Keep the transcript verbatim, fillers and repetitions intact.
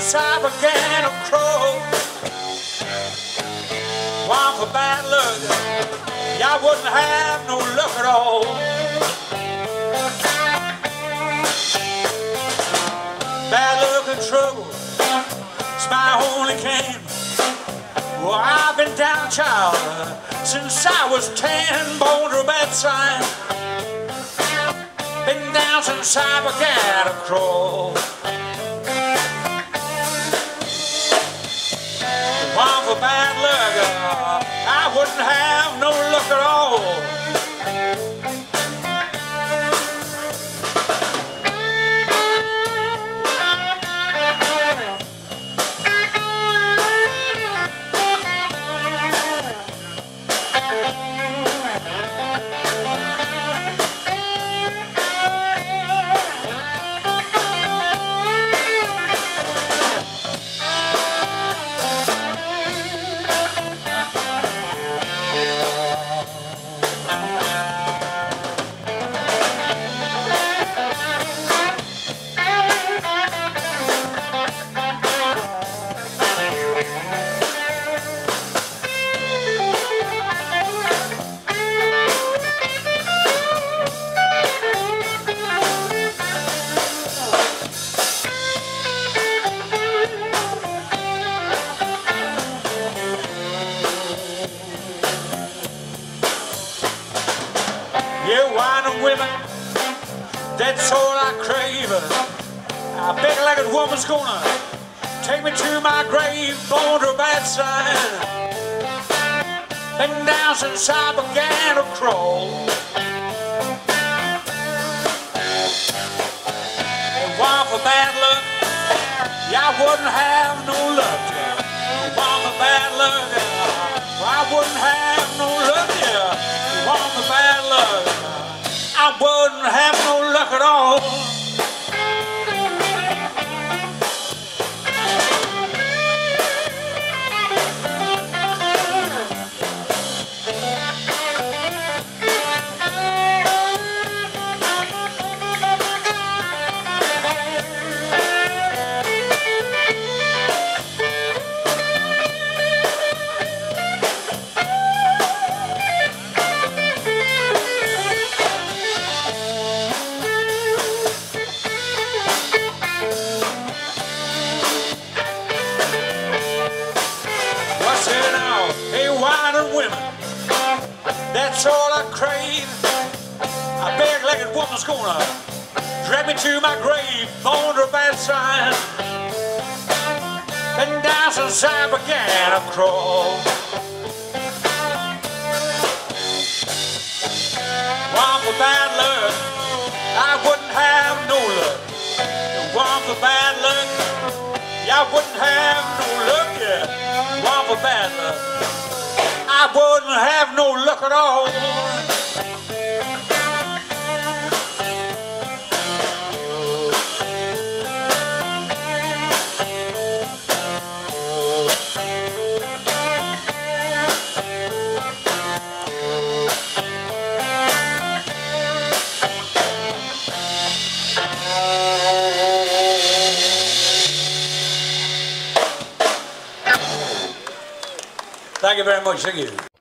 since I began to crow. One for bad luck, y'all wouldn't have no luck at all. Bad luck and trouble, it's my only game. Well, I've been down, child, since I was ten, born to a bad sign. Been down since I began to crawl. One for bad luck, I wouldn't have no luck at all. Yeah, wine and women, that's all I crave. A big-legged woman's gonna take me to my grave, born to a bad sign. Been down since I began to crawl. One for bad luck, yeah, I wouldn't have no luck. One for bad luck, I wouldn't have no luck, yeah. One for bad luck, I wouldn't have no luck at all. Hey, wine and women, that's all I crave. A big-legged woman's gonna drag me to my grave, born to a bad sign. Been down since I began to crawl. One for bad luck, I wouldn't have no luck. One for bad luck, yeah, I wouldn't have no luck, yeah. One for bad luck, I wouldn't have no luck at all. Thank you very much. Thank you.